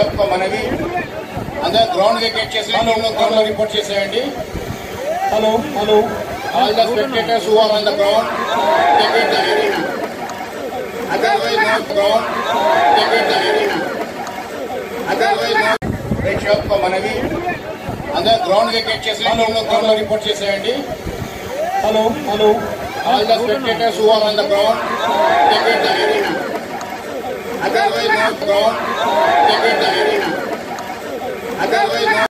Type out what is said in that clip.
ప్రేక్షకులకు మనవి అందరూ గ్రౌండ్ వెకేట్ చేసేయండి, గ్రౌండ్ లో రిపోర్ట్ చేసేయండి. Hello hello all the spectators who are on the ground take it the arena. Otherwise no ground take it the arena. Otherwise no. ప్రేక్షకులకు మనవి అందరూ గ్రౌండ్ వెకేట్ చేసేయండి, గ్రౌండ్ లో రిపోర్ట్ చేసేయండి. Hello hello all the spectators who are on the ground take it the arena. Otherwise, no ground, take it the arena. Otherwise, no.